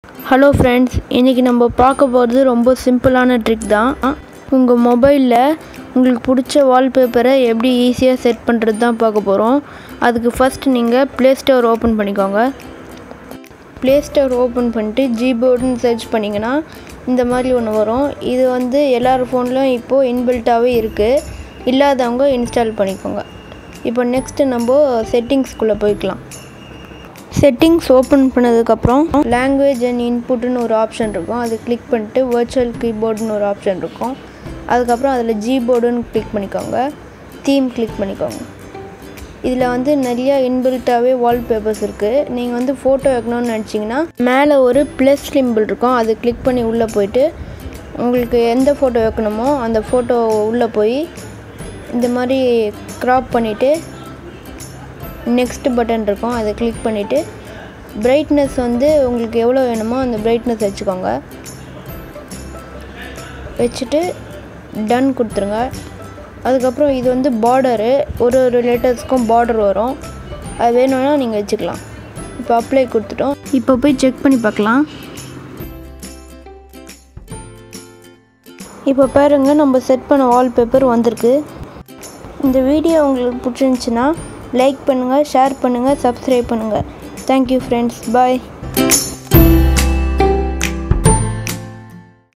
Hello friends, இன்றைக்கி நம்ம பார்க்க போகிறது ரொம்ப சிம்பிளான ட்ரிக் தான். உங்கள் மொபைலில் உங்களுக்கு பிடிச்ச வால்பேப்பரை எப்படி ஈஸியாக செட் பண்ணுறது தான் பார்க்க போகிறோம். அதுக்கு ஃபஸ்ட் நீங்கள் ப்ளே ஸ்டோர் ஓப்பன் பண்ணிக்கோங்க. ப்ளே ஸ்டோர் ஓப்பன் பண்ணிட்டு ஜிபோர்டுன்னு சர்ச் பண்ணிங்கன்னா இந்த மாதிரி ஒன்று வரும். இது எல்லார் ஃபோன்லையும் இப்போது இன்பில்ட்டாகவே இருக்குது. இல்லாதவங்க இன்ஸ்டால் பண்ணிக்கோங்க. இப்போ நெக்ஸ்ட்டு நம்ம செட்டிங்ஸ்குள்ளே போய்க்கலாம். செட்டிங்ஸ் ஓப்பன் பண்ணதுக்கப்புறம் லாங்குவேஜ் அண்ட் இன்புட்டுன்னு ஒரு ஆப்ஷன் இருக்கும். அது கிளிக் பண்ணிட்டு வர்ச்சுவல் கீபோர்டுன்னு ஒரு ஆப்ஷன் இருக்கும். அதுக்கப்புறம் அதில் ஜிபோர்டுன்னு கிளிக் பண்ணிக்கோங்க. தீம் கிளிக் பண்ணிக்கோங்க. இதில் நிறையா இன்பில்ட்டாகவே வால்பேப்பர்ஸ் இருக்குது. நீங்கள் ஃபோட்டோ வைக்கணும்னு நினச்சிங்கன்னா மேலே ஒரு ப்ளஸ் சிம்பிள் இருக்கும். அது கிளிக் பண்ணி உள்ளே போயிட்டு உங்களுக்கு எந்த ஃபோட்டோ வைக்கணுமோ அந்த ஃபோட்டோ உள்ளே போய் இந்த மாதிரி க்ராப் பண்ணிவிட்டு நெக்ஸ்ட் பட்டன் இருக்கும். அதை கிளிக் பண்ணிவிட்டு பிரைட்னஸ் உங்களுக்கு எவ்வளோ வேணுமோ அந்த பிரைட்னஸ் வச்சுக்கோங்க. வச்சுட்டு டன் கொடுத்துருங்க. அதுக்கப்புறம் இது பார்டரு, ஒரு லெட்டர்ஸ்க்கும் பார்டர் வரும். அது வேணும்னா நீங்கள் வச்சுக்கலாம். இப்போ அப்ளை கொடுத்துட்டோம். இப்போ போய் செக் பண்ணி பார்க்கலாம். இப்போ பாருங்கள், நம்ம செட் பண்ண வால்பேப்பர் வந்திருக்கு. இந்த வீடியோ உங்களுக்கு பிடிச்சிருந்துச்சின்னா லைக் பண்ணுங்கள், ஷேர் பண்ணுங்கள், சப்ஸ்கிரைப் பண்ணுங்கள். தேங்க்யூ ஃப்ரெண்ட்ஸ், பாய்.